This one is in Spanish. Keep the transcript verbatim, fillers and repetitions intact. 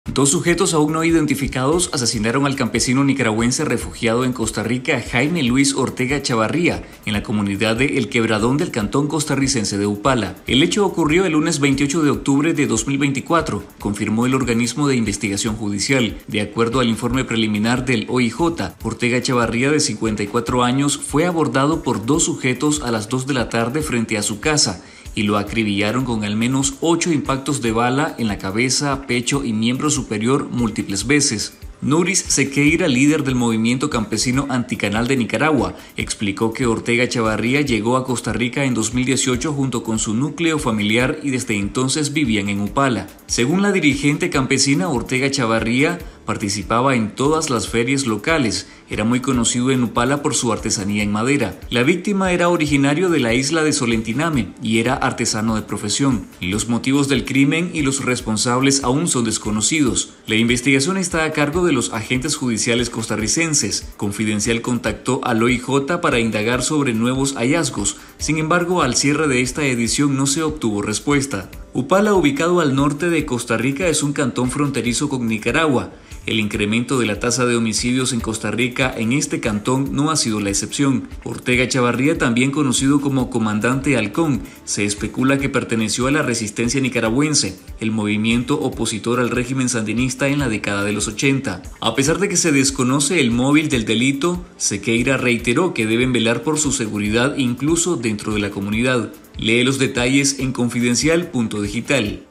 Dos sujetos aún no identificados asesinaron al campesino nicaragüense refugiado en Costa Rica, Jaime Luis Ortega Chavarría, en la comunidad de El Quebradón del cantón costarricense de Upala. El hecho ocurrió el lunes veintiocho de octubre de dos mil veinticuatro, confirmó el organismo de investigación judicial. De acuerdo al informe preliminar del O I J, Ortega Chavarría, de cincuenta y cuatro años, fue abordado por dos sujetos a las dos de la tarde frente a su casa y lo acribillaron con al menos ocho impactos de bala en la cabeza, pecho y miembro superior múltiples veces. Nuris Sequeira, líder del movimiento campesino Anticanal de Nicaragua, explicó que Ortega Chavarría llegó a Costa Rica en dos mil dieciocho junto con su núcleo familiar y desde entonces vivían en Upala. Según la dirigente campesina, Ortega Chavarría participaba en todas las ferias locales, era muy conocido en Upala por su artesanía en madera. La víctima era originario de la isla de Solentiname y era artesano de profesión. Los motivos del crimen y los responsables aún son desconocidos. La investigación está a cargo de los agentes judiciales costarricenses. Confidencial contactó al O I J para indagar sobre nuevos hallazgos. Sin embargo, al cierre de esta edición no se obtuvo respuesta. Upala, ubicado al norte de Costa Rica, es un cantón fronterizo con Nicaragua. El incremento de la tasa de homicidios en Costa Rica en este cantón no ha sido la excepción. Ortega Chavarría, también conocido como Comandante Halcón, se especula que perteneció a la resistencia nicaragüense, el movimiento opositor al régimen sandinista en la década de los ochenta. A pesar de que se desconoce el móvil del delito, Sequeira reiteró que deben velar por su seguridad incluso dentro de la comunidad. Lee los detalles en confidencial punto digital.